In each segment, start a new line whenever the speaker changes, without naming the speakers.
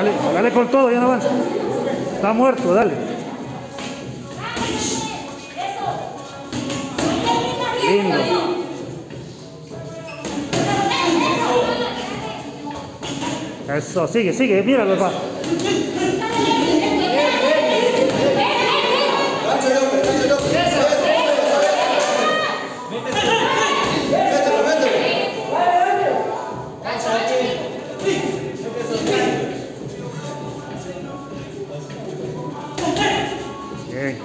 Dale, dale con todo, ya no avanza. Está muerto, dale. Lindo. Eso, sigue, míralo, papá. Bien.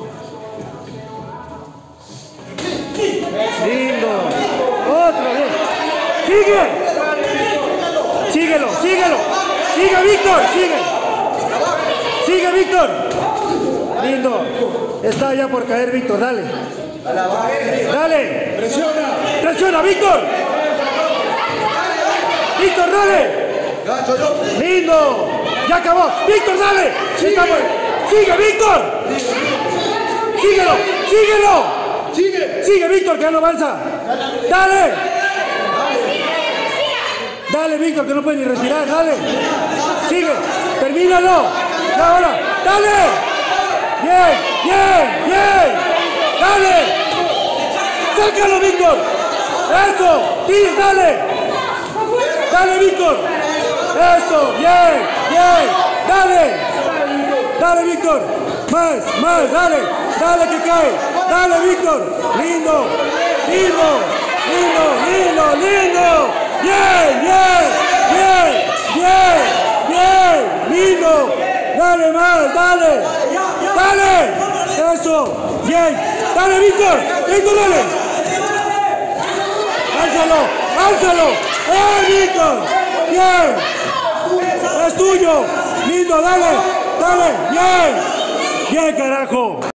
Lindo. Otro, bien. Sigue. Síguelo. Sigue, Víctor, sigue, Víctor. Lindo. Está ya por caer, Víctor, dale. Dale. Presiona, Víctor. Víctor, dale. Lindo. Ya acabó. Víctor, dale. Sigue, Víctor. Síguelo. Sigue, Víctor, que ya no avanza. Dale, Víctor, que no puede ni respirar, dale. Sigue, termínalo. Ahora, dale. Bien. Dale. Sácalo, Víctor. Eso, dale. Dale, Víctor. Eso, bien. Dale, Víctor. Más, dale que cae. Dale, Víctor. Lindo. Bien, lindo. Dale más, dale. Eso, bien. Dale, Víctor, dale. Álzalo. Víctor. Bien. Es tuyo. Lindo, dale. Bien, carajo.